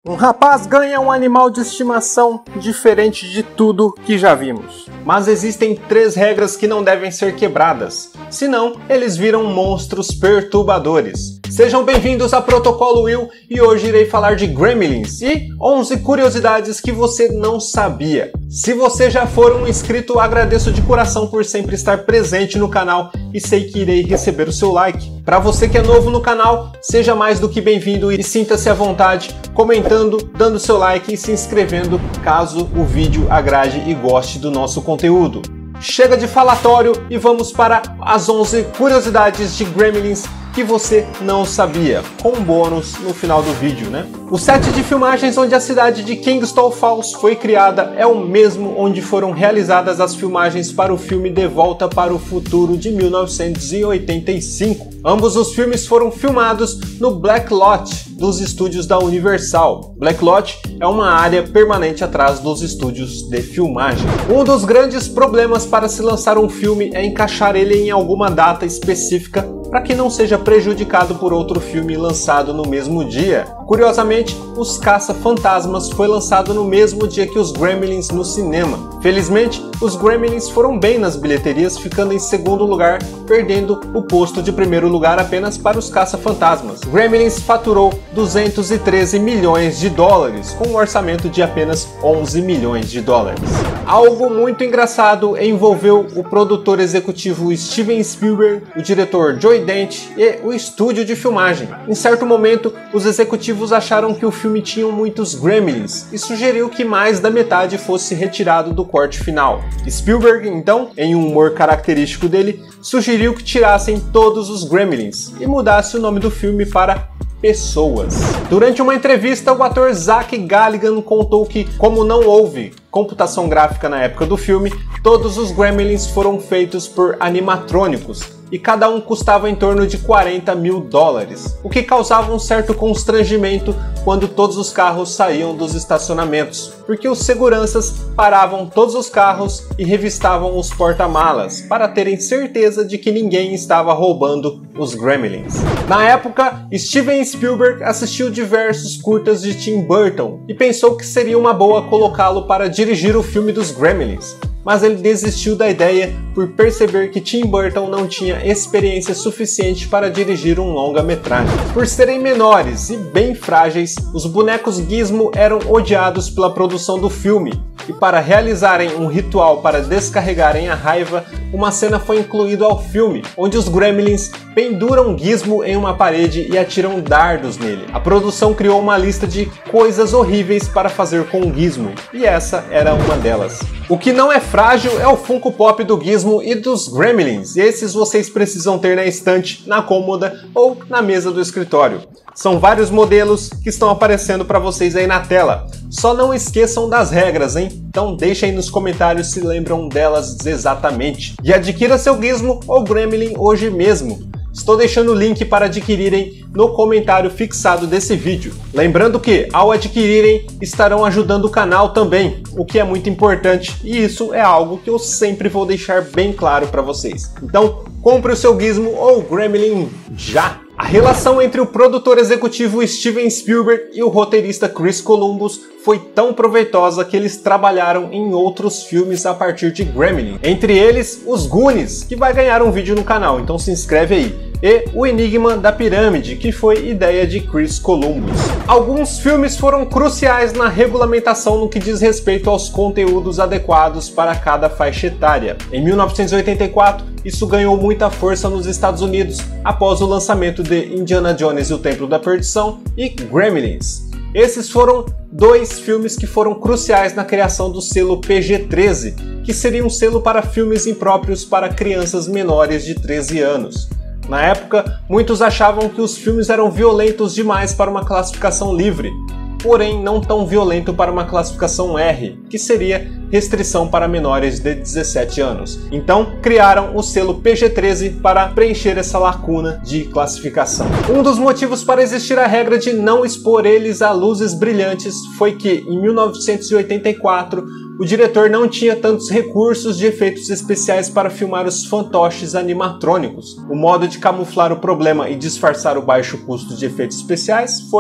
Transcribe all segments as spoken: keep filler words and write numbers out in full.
Um rapaz ganha um animal de estimação diferente de tudo que já vimos. Mas existem três regras que não devem ser quebradas, senão eles viram monstros perturbadores. Sejam bem-vindos a Protocolo Will e hoje irei falar de Gremlins e onze curiosidades que você não sabia. Se você já for um inscrito, agradeço de coração por sempre estar presente no canal e sei que irei receber o seu like. Para você que é novo no canal, seja mais do que bem-vindo e sinta-se à vontade comentando, dando seu like e se inscrevendo caso o vídeo agrade e goste do nosso conteúdo. Chega de falatório e vamos para as onze curiosidades de Gremlins que você não sabia, com um bônus no final do vídeo, né? O set de filmagens onde a cidade de Kingstown Falls foi criada é o mesmo onde foram realizadas as filmagens para o filme De Volta para o Futuro de mil novecentos e oitenta e cinco. Ambos os filmes foram filmados no Black Lot dos estúdios da Universal. Black Lot é uma área permanente atrás dos estúdios de filmagem. Um dos grandes problemas para se lançar um filme é encaixar ele em alguma data específica para que não seja prejudicado por outro filme lançado no mesmo dia. Curiosamente, Os Caça-Fantasmas foi lançado no mesmo dia que os Gremlins no cinema. Felizmente, os Gremlins foram bem nas bilheterias, ficando em segundo lugar, perdendo o posto de primeiro lugar apenas para Os Caça-Fantasmas. Gremlins faturou duzentos e treze milhões de dólares, com um orçamento de apenas onze milhões de dólares. Algo muito engraçado envolveu o produtor executivo Steven Spielberg, o diretor Joe Dante e o estúdio de filmagem. Em certo momento, os executivos acharam que o filme tinha muitos Gremlins e sugeriu que mais da metade fosse retirado do corte final. Spielberg, então, em um humor característico dele, sugeriu que tirassem todos os Gremlins e mudasse o nome do filme para Pessoas. Durante uma entrevista, o ator Zach Galligan contou que, como não houve computação gráfica na época do filme, todos os Gremlins foram feitos por animatrônicos e cada um custava em torno de quarenta mil dólares, o que causava um certo constrangimento quando todos os carros saíam dos estacionamentos, porque os seguranças paravam todos os carros e revistavam os porta-malas para terem certeza de que ninguém estava roubando os Gremlins. Na época, Steven Spielberg assistiu diversos curtas de Tim Burton e pensou que seria uma boa colocá-lo para dirigir o filme dos Gremlins, mas ele desistiu da ideia por perceber que Tim Burton não tinha experiência suficiente para dirigir um longa-metragem. Por serem menores e bem frágeis, os bonecos Gizmo eram odiados pela produção do filme, e para realizarem um ritual para descarregarem a raiva, uma cena foi incluída ao filme, onde os Gremlins penduram Gizmo em uma parede e atiram dardos nele. A produção criou uma lista de coisas horríveis para fazer com o Gizmo, e essa era uma delas. O que não é frágil é o Funko Pop do Gizmo e dos Gremlins. Esses vocês precisam ter na estante, na cômoda ou na mesa do escritório. São vários modelos que estão aparecendo para vocês aí na tela. Só não esqueçam das regras, hein? Então deixem nos comentários se lembram delas exatamente. E adquira seu Gizmo ou Gremlin hoje mesmo. Estou deixando o link para adquirirem no comentário fixado desse vídeo. Lembrando que, ao adquirirem, estarão ajudando o canal também, o que é muito importante, e isso é algo que eu sempre vou deixar bem claro para vocês. Então, compre o seu Gizmo ou Gremlin já! A relação entre o produtor executivo Steven Spielberg e o roteirista Chris Columbus foi tão proveitosa que eles trabalharam em outros filmes a partir de Gremlin. Entre eles, Os Goonies, que vai ganhar um vídeo no canal, então se inscreve aí. E O Enigma da Pirâmide, que foi ideia de Chris Columbus. Alguns filmes foram cruciais na regulamentação no que diz respeito aos conteúdos adequados para cada faixa etária. Em mil novecentos e oitenta e quatro, isso ganhou muita força nos Estados Unidos após o lançamento de Indiana Jones e o Templo da Perdição e Gremlins. Esses foram dois filmes que foram cruciais na criação do selo P G treze, que seria um selo para filmes impróprios para crianças menores de treze anos. Na época, muitos achavam que os filmes eram violentos demais para uma classificação livre, porém não tão violento para uma classificação R, que seria restrição para menores de dezessete anos. Então, criaram o selo P G treze para preencher essa lacuna de classificação. Um dos motivos para existir a regra de não expor eles a luzes brilhantes foi que, em mil novecentos e oitenta e quatro, o diretor não tinha tantos recursos de efeitos especiais para filmar os fantoches animatrônicos. O modo de camuflar o problema e disfarçar o baixo custo de efeitos especiais foi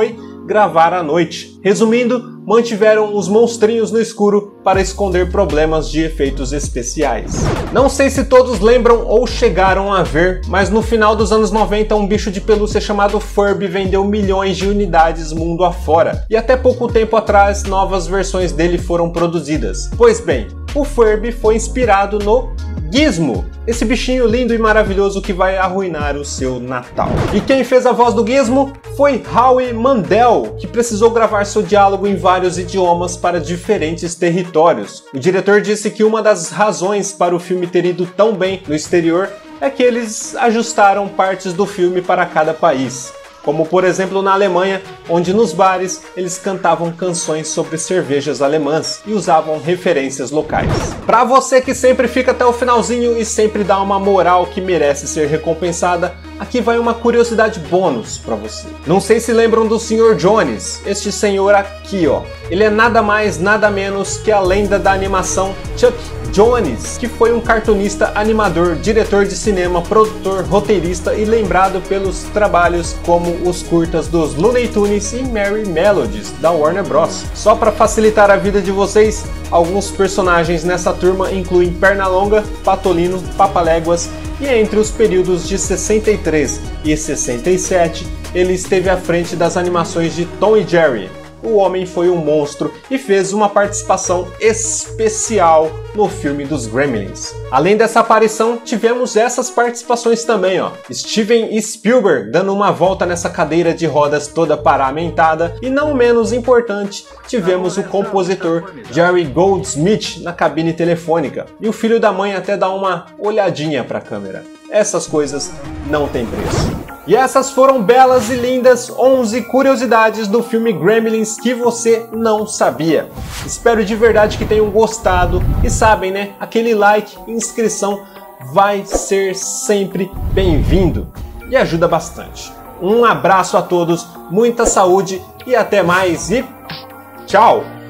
gravar à noite. Resumindo, mantiveram os monstrinhos no escuro para esconder problemas de efeitos especiais. Não sei se todos lembram ou chegaram a ver, mas no final dos anos noventa um bicho de pelúcia chamado Furby vendeu milhões de unidades mundo afora, e até pouco tempo atrás novas versões dele foram produzidas. Pois bem, o Furby foi inspirado no Gizmo, esse bichinho lindo e maravilhoso que vai arruinar o seu Natal. E quem fez a voz do Gizmo foi Howie Mandel, que precisou gravar seu diálogo em vários idiomas para diferentes territórios. O diretor disse que uma das razões para o filme ter ido tão bem no exterior é que eles ajustaram partes do filme para cada país. Como por exemplo na Alemanha, onde nos bares eles cantavam canções sobre cervejas alemãs e usavam referências locais. Para você que sempre fica até o finalzinho e sempre dá uma moral que merece ser recompensada, aqui vai uma curiosidade bônus para você. Não sei se lembram do senhor Jones, este senhor aqui ó. Ele é nada mais, nada menos que a lenda da animação Chuck Jones, que foi um cartunista, animador, diretor de cinema, produtor, roteirista e lembrado pelos trabalhos como os curtas dos Looney Tunes e Merry Melodies, da Warner Bros. Só para facilitar a vida de vocês, alguns personagens nessa turma incluem Pernalonga, Patolino, Papaléguas, e entre os períodos de sessenta e três e sessenta e sete, ele esteve à frente das animações de Tom e Jerry. O homem foi um monstro e fez uma participação especial no filme dos Gremlins. Além dessa aparição, tivemos essas participações também, ó. Steven Spielberg dando uma volta nessa cadeira de rodas toda paramentada, e não menos importante, tivemos o compositor Jerry Goldsmith na cabine telefônica, e o filho da mãe até dá uma olhadinha para a câmera. Essas coisas não têm preço. E essas foram belas e lindas onze curiosidades do filme Gremlins que você não sabia. Espero de verdade que tenham gostado e sabem, né? Aquele like e inscrição vai ser sempre bem-vindo e ajuda bastante. Um abraço a todos, muita saúde e até mais e tchau!